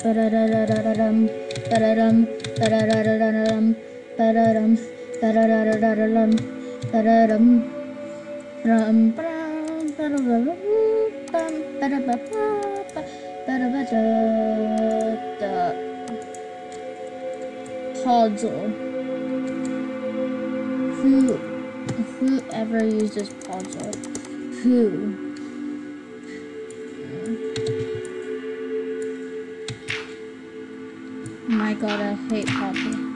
Ba-da-da-da-da-da-dum. Ba-da-dum. Ba-da-da-da-da-dum. Ba-da-dum. Ba-da-da-da-da-dum. Ba-da-dum. Rum. Ba-dum. Ba-da-da-dum. Ba-da-ba-ba-ba. Ba-da-ba-da-da. Puzzle. Whoever uses puzzle. Who? My god, I hate puzzle.